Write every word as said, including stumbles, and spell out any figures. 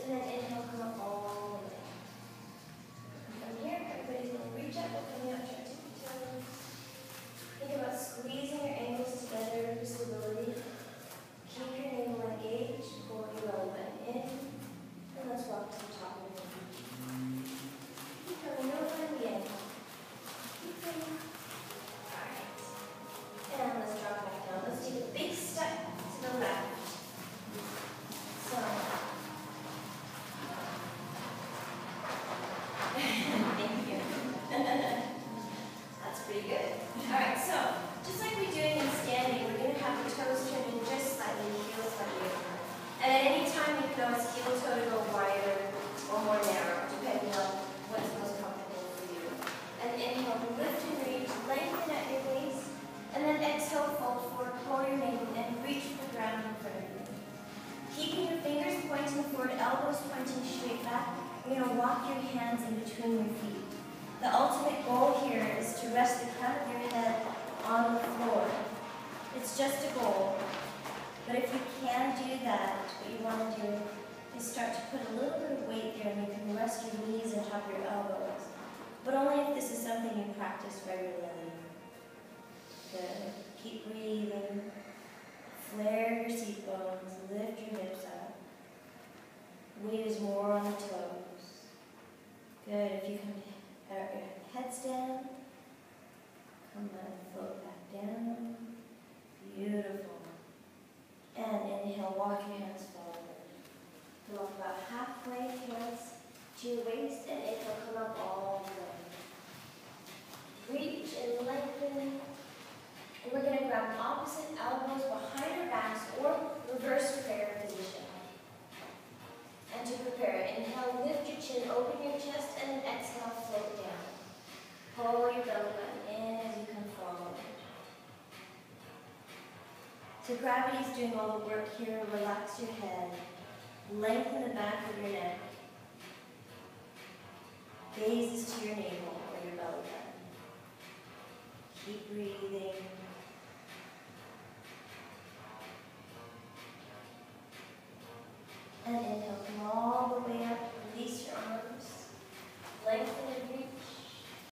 and then inhale, come up all the way. From here, everybody's going to reach up, opening up your tippy toes. Think about squeezing your ankles together for stability. Keep your navel engaged, pull your belly button in, and let's walk to the top of the knee. Keep coming over in the inhale. Keep going. Alright. And let's drop back down. Let's take a big step to the left. So, thank you. That's pretty good. Alright, so, just like we're doing in standing, we're going to have the toes turn in just slightly, heel slightly. And at any time, you can always heel toe to go wider or more narrow, depending on what's most comfortable for you. And inhale, lift and reach, lengthen at your waist, and then exhale, fold forward, pull your navel, and reach for the ground in front of you. Keeping your fingers pointing forward, elbows pointing straight back, you're going to walk your hands in between your feet. The ultimate goal here is to rest the crown of your head on the floor. It's just a goal. But if you can do that, what you want to do is start to put a little bit of weight there, and you can rest your knees on top of your elbows. But only if this is something you practice regularly. Good. Keep breathing. Flare your seat bones. Lift your hips up. Weight is more on the toes. Good. If you come out your heads down, come down, float back down. Beautiful. And inhale, walk your hands forward. Walk about halfway, hands to your waist, and inhale, come up all the way. Reach and lengthen. And we're going to grab opposite elbows behind our backs or reverse prayer position. And to prepare, inhale, lift your chin, open your chest, and then exhale, float down. Pull your belly button in as you come forward. So gravity is doing all the work here. Relax your head. Lengthen the back of your neck. Gaze to your navel or your belly button. Keep breathing.